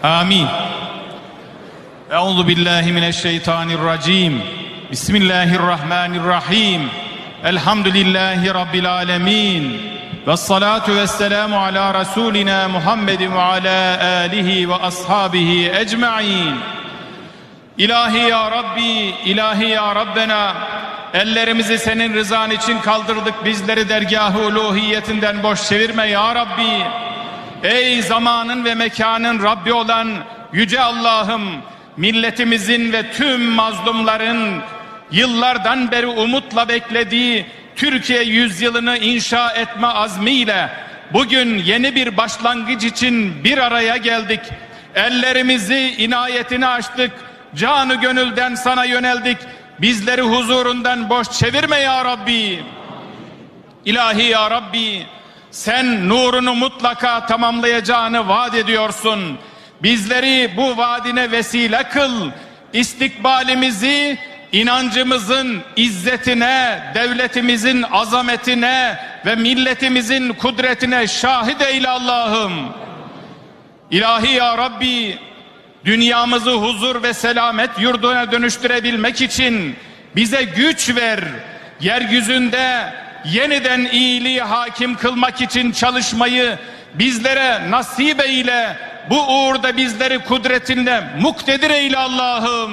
Amin. Euzu billahi mineşşeytanirracim. Bismillahirrahmanirrahim. Elhamdülillahi rabbil alamin. Vessalatu vesselamu ala rasulina Muhammedin ve ala alihi ve ashabihi ecmaîn. İlahi ya Rabbi, ilahi ya Rabbena, ellerimizi senin rızan için kaldırdık, bizleri dergâh-ı uluhiyetinden boş çevirme ya Rabbi. Ey zamanın ve mekanın Rabbi olan yüce Allah'ım, milletimizin ve tüm mazlumların yıllardan beri umutla beklediği Türkiye yüzyılını inşa etme azmiyle bugün yeni bir başlangıç için bir araya geldik. Ellerimizi inayetine açtık, canı gönülden sana yöneldik. Bizleri huzurundan boş çevirme ya Rabbi. İlahi ya Rabbi, sen nurunu mutlaka tamamlayacağını vaat ediyorsun. Bizleri bu vaadine vesile kıl. İstikbalimizi inancımızın izzetine, devletimizin azametine ve milletimizin kudretine şahit eyle Allah'ım. İlahi ya Rabbi, dünyamızı huzur ve selamet yurduna dönüştürebilmek için bize güç ver. Yeryüzünde yeniden iyiliği hakim kılmak için çalışmayı bizlere nasip eyle. Bu uğurda bizleri kudretinle muktedir eyle Allah'ım.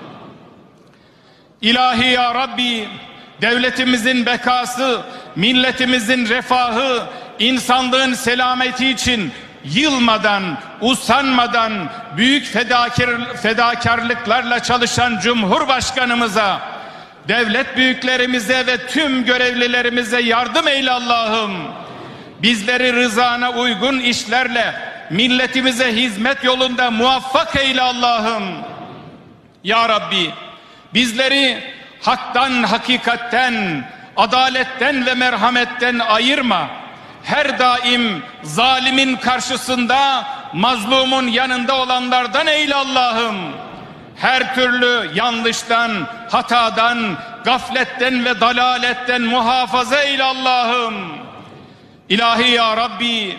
İlahi ya Rabbi, devletimizin bekası, milletimizin refahı, insanlığın selameti için yılmadan, usanmadan büyük fedakarlıklarla çalışan Cumhurbaşkanımıza, devlet büyüklerimize ve tüm görevlilerimize yardım eyle Allah'ım. Bizleri rızana uygun işlerle milletimize hizmet yolunda muvaffak eyle Allah'ım. Ya Rabbi, bizleri haktan, hakikatten, adaletten ve merhametten ayırma. Her daim zalimin karşısında, mazlumun yanında olanlardan eyle Allah'ım. Her türlü yanlıştan, hatadan, gafletten ve dalaletten muhafaza eyle Allah'ım. İlahi ya Rabbi,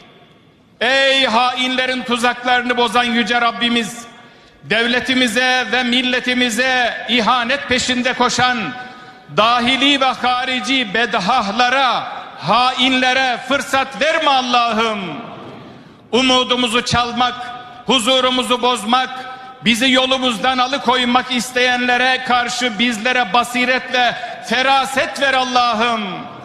ey hainlerin tuzaklarını bozan yüce Rabbimiz, devletimize ve milletimize ihanet peşinde koşan dahili ve harici bedahlara, hainlere fırsat verme Allah'ım. Umudumuzu çalmak, huzurumuzu bozmak, bizi yolumuzdan alıkoymak isteyenlere karşı bizlere basiret ve feraset ver Allah'ım.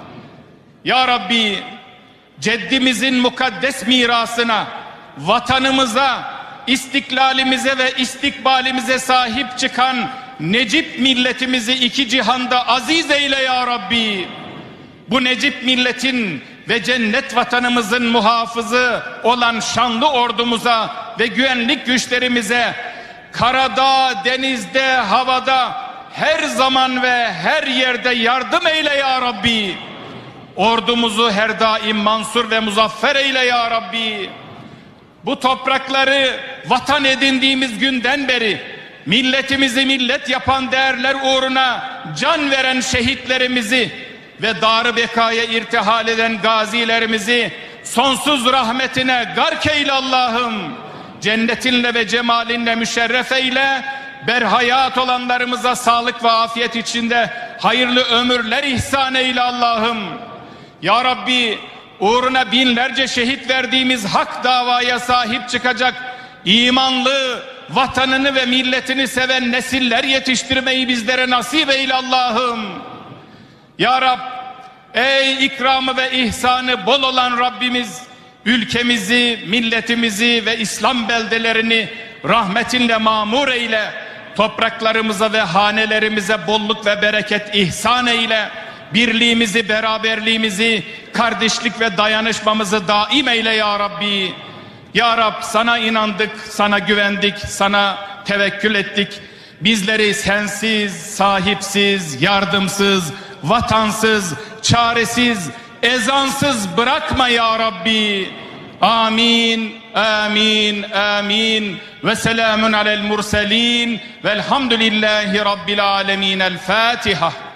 Ya Rabbi, ceddimizin mukaddes mirasına, vatanımıza, istiklalimize ve istikbalimize sahip çıkan Necip milletimizi iki cihanda aziz eyle ya Rabbi. Bu Necip milletin ve cennet vatanımızın muhafızı olan şanlı ordumuza ve güvenlik güçlerimize karada, denizde, havada her zaman ve her yerde yardım eyle ya Rabbi. Ordumuzu her daim mansur ve muzaffer eyle ya Rabbi. Bu toprakları vatan edindiğimiz günden beri milletimizi millet yapan değerler uğruna can veren şehitlerimizi ve dar-ı bekaya irtihal eden gazilerimizi sonsuz rahmetine gark eyle Allah'ım. Cennetinle ve cemalinle müşerref eyle. Berhayat olanlarımıza sağlık ve afiyet içinde hayırlı ömürler ihsan eyle Allah'ım. Ya Rabbi, uğruna binlerce şehit verdiğimiz hak davaya sahip çıkacak imanlı, vatanını ve milletini seven nesiller yetiştirmeyi bizlere nasip eyle Allah'ım. Ya Rab, ey ikramı ve ihsanı bol olan Rabbimiz, ülkemizi, milletimizi ve İslam beldelerini rahmetinle mamur eyle. Topraklarımıza ve hanelerimize bolluk ve bereket ihsan eyle. Birliğimizi, beraberliğimizi, kardeşlik ve dayanışmamızı daim eyle ya Rabbi. Ya Rab, sana inandık, sana güvendik, sana tevekkül ettik. Bizleri sensiz, sahipsiz, yardımsız, vatansız, çaresiz, ezansız bırakma ya Rabbi. Amin, amin, amin. Ve selamun alel murselin. Velhamdülillahi Rabbil alemin. El Fatiha.